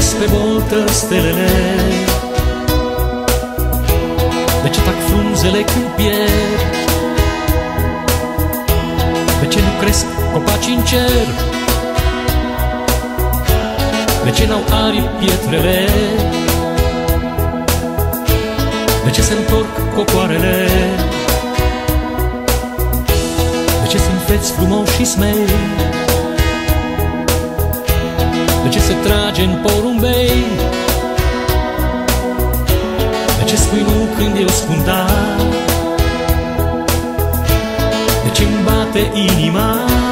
sus pe boltă stelele? De ce tac frunzele când pierd? De ce nu cresc copaci în cer? De ce n-au aripi pietrele? De ce se întorc cocoarele? De ce sunt feți frumoși și smeri? De ce se trage în porumbei? De ce spui nu când eu spun da? De ce-mi bate inima?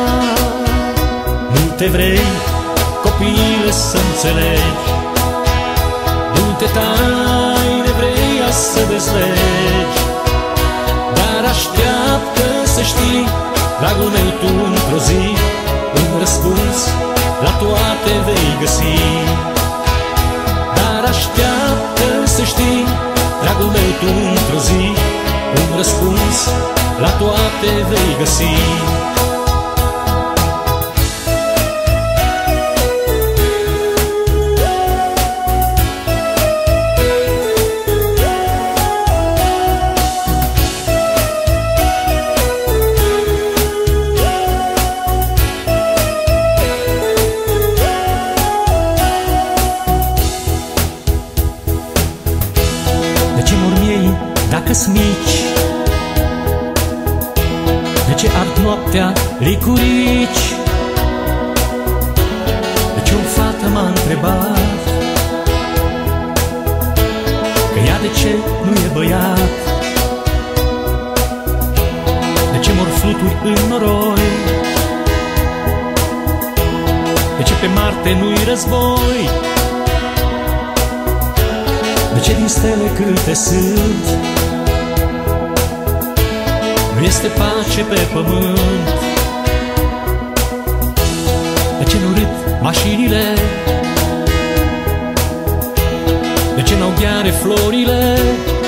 Nu te vrei, copile, să înțelegi. Multe taine vrei să dezlegi, dar așteaptă să știi, dragul meu, tu într-o zi un răspuns la toate vei găsi. Dar așteaptă să știi, dragul meu, tu într-o zi un răspuns la toate vei găsi. Dacă-s mici, de ce ard noaptea licurici? De ce o fată m-a întrebat că ea de ce nu e băiat? De ce mor fluturi în noroi? De ce pe Marte nu-i război? De ce din stele câte sunt nu este pace pe pământ? De ce nu râd mașinile? De ce n-au gheare florile?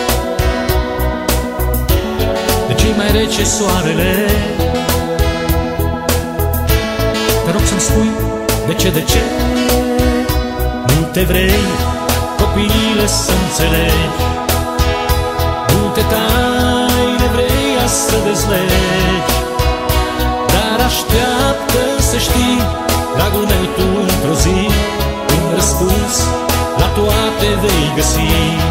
De ce-i mai rece soarele? Te rog să-mi spui de ce nu te vrei, copile, să înțelegi. Multe taine vrei să dezlegi, dar așteaptă să știi, dragul meu, tu într-o zi un răspuns la toate vei găsi.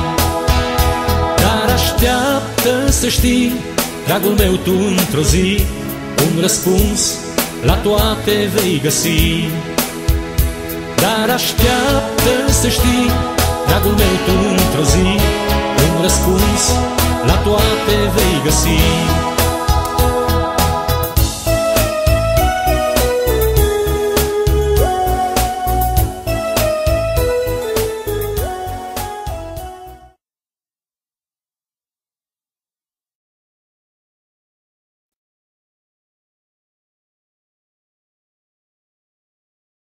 Dar așteaptă să știi, dragul meu, tu într-o zi un răspuns la toate vei găsi. Dar așteaptă să știi, dragul meu, tu într-o zi un răspuns la toate vei găsi.